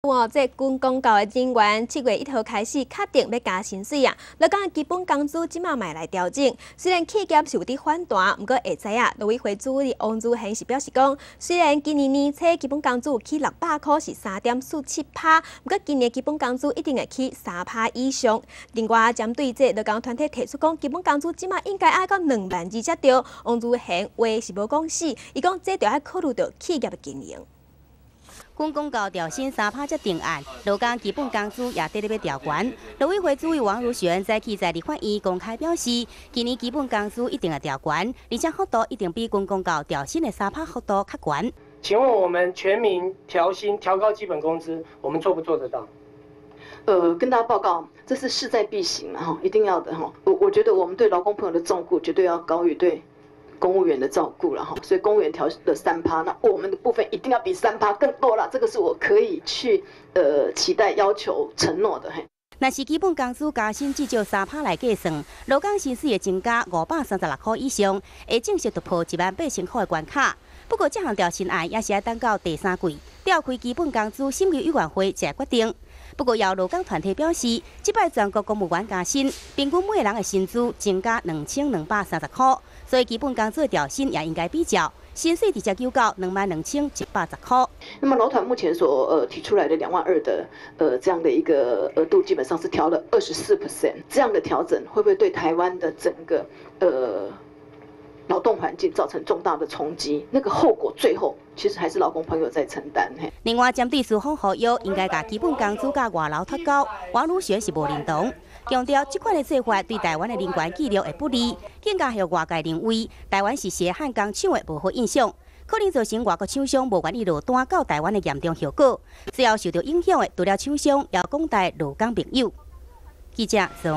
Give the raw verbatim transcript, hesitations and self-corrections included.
哦，这军公告的人员七月一号开始确定要加薪水啊！劳工基本工资即马卖来调整，虽然企业是有伫反弹，不过会知影，劳委会主委王志贤是表示讲，虽然今年年初基本工资有起六百块是三点四七趴，不过今年基本工资一定会起三趴以上。另外，针对这劳工团体提出讲，基本工资即马应该爱到两万二才对，王志贤话是无讲死，伊讲这就要考虑到企业的经营。 军公告调薪三趴才定案，劳工基本工资也得咧要调悬。劳委会主委王如璇早起在立法院公开表示，今年基本工资一定会调悬，而且幅度一定比军公告调薪的三趴幅度较悬。 请问我们全民调薪、调高基本工资，我们做不做得到？ 呃，跟大家报告，这是势在必行嘛，哈，一定要的哈。我我觉得我们对劳工朋友的照顾绝对要高于对 公务员的照顾了哈，所以公务员调了三趴，那我们的部分一定要比三趴更多了，这个是我可以去呃期待、要求、承诺的嘿。 若是基本工资加薪至少三趴来计算，劳工薪水会增加五百三十六块以上，会正式突破一万八千块的关卡。不过，这项调薪案也是要等到第三季召开基本工资审议委员会才决定。 不过，有劳工团体表示，这摆全国公务员加薪，平均每个人的薪资增加两千两百三十块，所以基本工资调薪也应该比较，薪水直接求到两万两千一百十块。 那么劳团目前所呃提出来的两万二的呃这样的一个额度，基本上是调了二十四 percent， 这样的调整会不会对台湾的整个呃 劳动环境造成重大的冲击，那个后果最后其实还是劳工朋友在承担。 另外，针对司法合约应该把基本工资甲外劳脱钩，王如璇是无认同，强调这款的做法对台湾的人权纪律会不利，更加向外界认为台湾是血汗工厂的无好印象，可能造成外国厂商无愿意落单到台湾的严重后果。最后受到影响的除了厂商，也有广大劳工朋友。记者